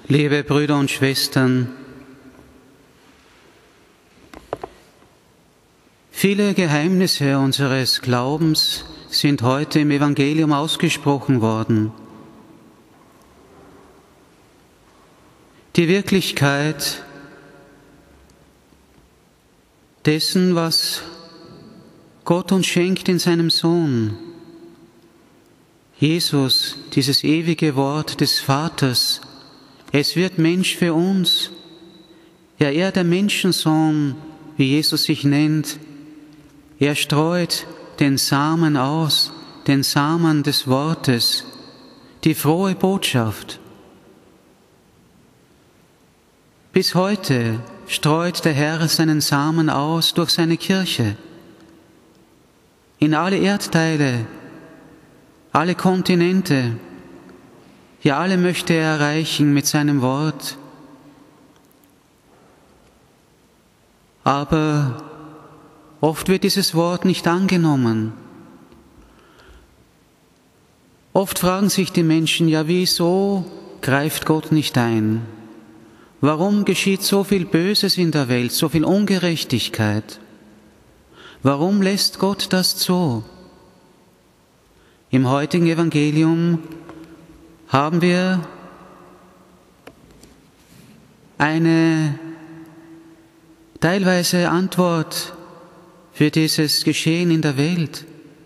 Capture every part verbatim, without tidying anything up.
Liebe Brüder und Schwestern, viele Geheimnisse unseres Glaubens sind heute im Evangelium ausgesprochen worden. Die Wirklichkeit dessen, was Gott uns schenkt in seinem Sohn, Jesus, dieses ewige Wort des Vaters, es wird Mensch für uns. Ja, er, der Menschensohn, wie Jesus sich nennt, er streut den Samen aus, den Samen des Wortes, die frohe Botschaft. Bis heute streut der Herr seinen Samen aus durch seine Kirche. In alle Erdteile, alle Kontinente, ja, alle möchte er erreichen mit seinem Wort. Aber oft wird dieses Wort nicht angenommen. Oft fragen sich die Menschen, ja, wieso greift Gott nicht ein? Warum geschieht so viel Böses in der Welt, so viel Ungerechtigkeit? Warum lässt Gott das zu? Im heutigen Evangelium haben wir eine teilweise Antwort für dieses Geschehen in der Welt.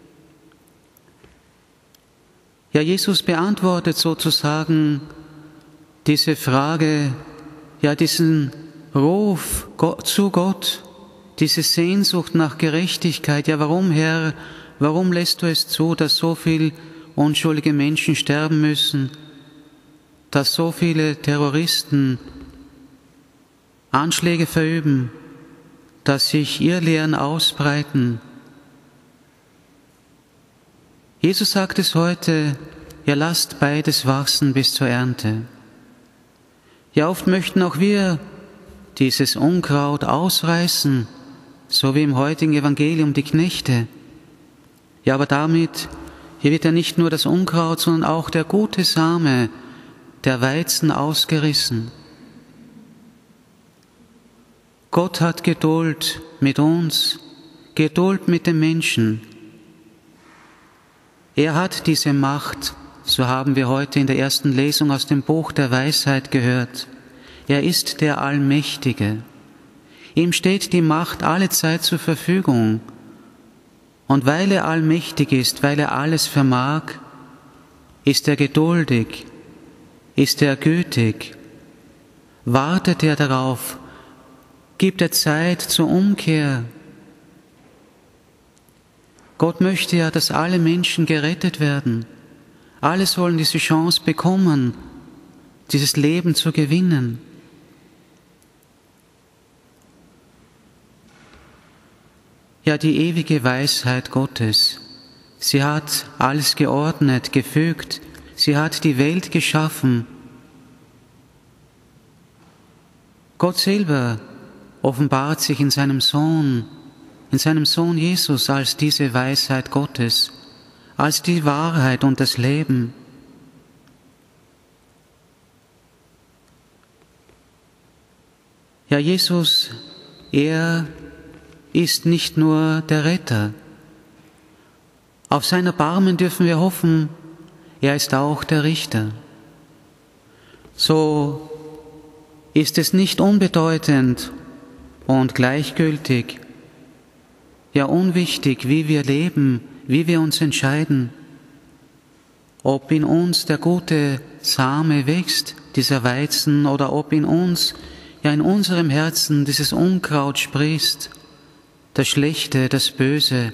Ja, Jesus beantwortet sozusagen diese Frage, ja, diesen Ruf zu Gott, diese Sehnsucht nach Gerechtigkeit. Ja, warum, Herr, warum lässt du es zu, dass so viel unschuldige Menschen sterben müssen, dass so viele Terroristen Anschläge verüben, dass sich Irrlehren ausbreiten? Jesus sagt es heute, ja, lasst beides wachsen bis zur Ernte. Ja, oft möchten auch wir dieses Unkraut ausreißen, so wie im heutigen Evangelium die Knechte. Ja, aber damit, hier wird ja nicht nur das Unkraut, sondern auch der gute Same, der Weizen ausgerissen. Gott hat Geduld mit uns, Geduld mit den Menschen. Er hat diese Macht, so haben wir heute in der ersten Lesung aus dem Buch der Weisheit gehört. Er ist der Allmächtige. Ihm steht die Macht allezeit zur Verfügung. Und weil er allmächtig ist, weil er alles vermag, ist er geduldig, ist er gütig, wartet er darauf, gibt er Zeit zur Umkehr. Gott möchte ja, dass alle Menschen gerettet werden. Alle sollen diese Chance bekommen, dieses Leben zu gewinnen. Ja, die ewige Weisheit Gottes, sie hat alles geordnet, gefügt, sie hat die Welt geschaffen. Gott selber offenbart sich in seinem Sohn, in seinem Sohn Jesus als diese Weisheit Gottes, als die Wahrheit und das Leben. Ja, Jesus, er ist nicht nur der Retter. Auf sein Erbarmen dürfen wir hoffen, er ist auch der Richter. So ist es nicht unbedeutend und gleichgültig, ja unwichtig, wie wir leben, wie wir uns entscheiden, ob in uns der gute Same wächst, dieser Weizen, oder ob in uns, ja in unserem Herzen dieses Unkraut sprießt, das Schlechte, das Böse.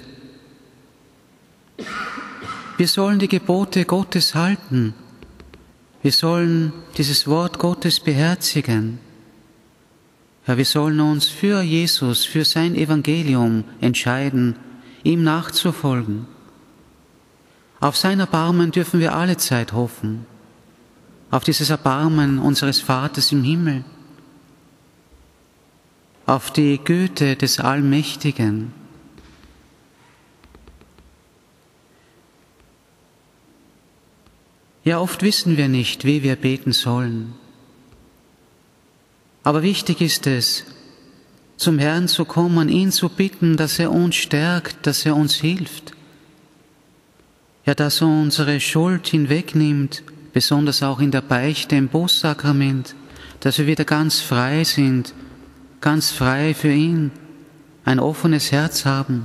Wir sollen die Gebote Gottes halten. Wir sollen dieses Wort Gottes beherzigen. Ja, wir sollen uns für Jesus, für sein Evangelium entscheiden, ihm nachzufolgen. Auf sein Erbarmen dürfen wir allezeit hoffen. Auf dieses Erbarmen unseres Vaters im Himmel. Auf die Güte des Allmächtigen. Ja, oft wissen wir nicht, wie wir beten sollen. Aber wichtig ist es, zum Herrn zu kommen, ihn zu bitten, dass er uns stärkt, dass er uns hilft. Ja, dass er unsere Schuld hinwegnimmt, besonders auch in der Beichte, im Bußsakrament, dass wir wieder ganz frei sind, ganz frei für ihn, ein offenes Herz haben.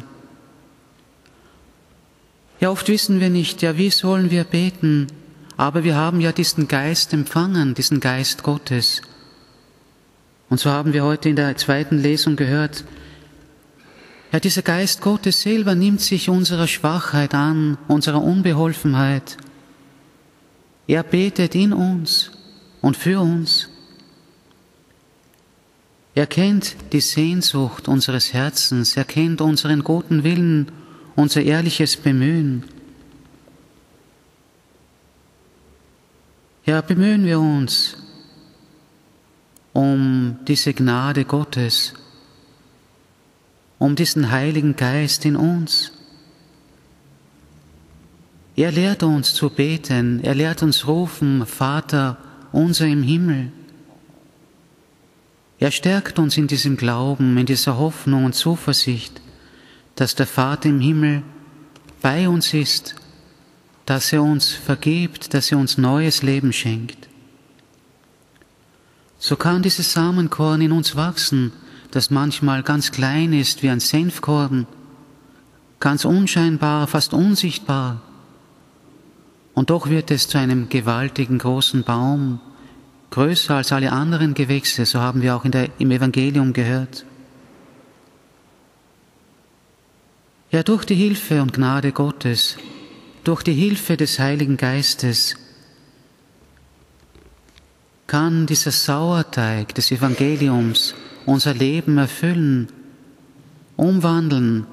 Ja, oft wissen wir nicht, ja, wie sollen wir beten, aber wir haben ja diesen Geist empfangen, diesen Geist Gottes. Und so haben wir heute in der zweiten Lesung gehört, ja, dieser Geist Gottes selber nimmt sich unserer Schwachheit an, unserer Unbeholfenheit. Er betet in uns und für uns. Er kennt die Sehnsucht unseres Herzens, er kennt unseren guten Willen, unser ehrliches Bemühen. Ja, bemühen wir uns um diese Gnade Gottes, um diesen Heiligen Geist in uns. Er lehrt uns zu beten, er lehrt uns rufen, Vater unser im Himmel. Er stärkt uns in diesem Glauben, in dieser Hoffnung und Zuversicht, dass der Vater im Himmel bei uns ist, dass er uns vergibt, dass er uns neues Leben schenkt. So kann dieses Samenkorn in uns wachsen, das manchmal ganz klein ist wie ein Senfkorn, ganz unscheinbar, fast unsichtbar. Und doch wird es zu einem gewaltigen großen Baum, größer als alle anderen Gewächse, so haben wir auch in der, im Evangelium gehört. Ja, durch die Hilfe und Gnade Gottes, durch die Hilfe des Heiligen Geistes kann dieser Sauerteig des Evangeliums unser Leben erfüllen, umwandeln,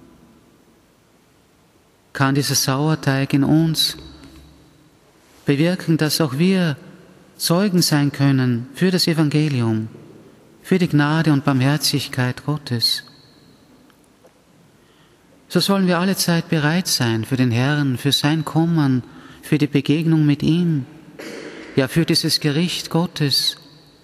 kann dieser Sauerteig in uns bewirken, dass auch wir Zeugen sein können für das Evangelium, für die Gnade und Barmherzigkeit Gottes. So sollen wir alle Zeit bereit sein für den Herrn, für sein Kommen, für die Begegnung mit ihm, ja für dieses Gericht Gottes,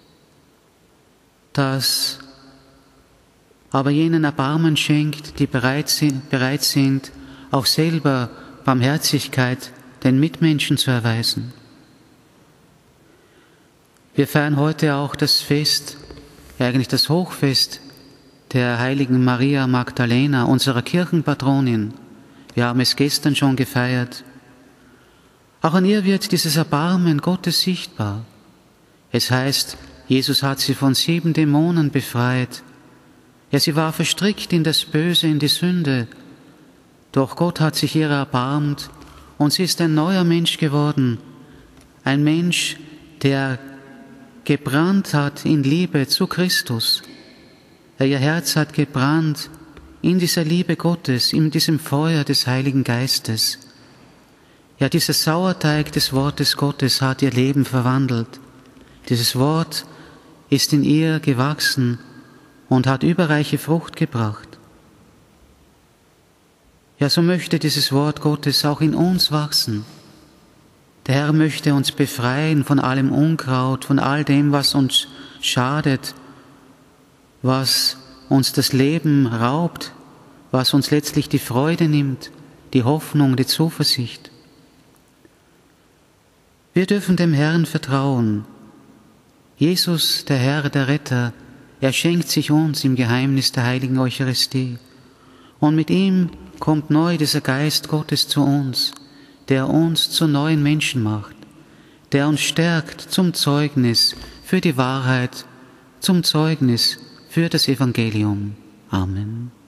das aber jenen Erbarmen schenkt, die bereit sind, bereit sind, auch selber Barmherzigkeit den Mitmenschen zu erweisen. Wir feiern heute auch das Fest, ja eigentlich das Hochfest der heiligen Maria Magdalena, unserer Kirchenpatronin. Wir haben es gestern schon gefeiert. Auch an ihr wird dieses Erbarmen Gottes sichtbar. Es heißt, Jesus hat sie von sieben Dämonen befreit. Ja, sie war verstrickt in das Böse, in die Sünde. Doch Gott hat sich ihrer erbarmt und sie ist ein neuer Mensch geworden. Ein Mensch, der gebrannt hat in Liebe zu Christus. Ihr Herz hat gebrannt in dieser Liebe Gottes, in diesem Feuer des Heiligen Geistes. Ja, dieser Sauerteig des Wortes Gottes hat ihr Leben verwandelt. Dieses Wort ist in ihr gewachsen und hat überreiche Frucht gebracht. Ja, so möchte dieses Wort Gottes auch in uns wachsen. Der Herr möchte uns befreien von allem Unkraut, von all dem, was uns schadet, was uns das Leben raubt, was uns letztlich die Freude nimmt, die Hoffnung, die Zuversicht. Wir dürfen dem Herrn vertrauen. Jesus, der Herr, der Retter, er schenkt sich uns im Geheimnis der heiligen Eucharistie. Und mit ihm kommt neu dieser Geist Gottes zu uns, der uns zu neuen Menschen macht, der uns stärkt zum Zeugnis für die Wahrheit, zum Zeugnis für das Evangelium. Amen.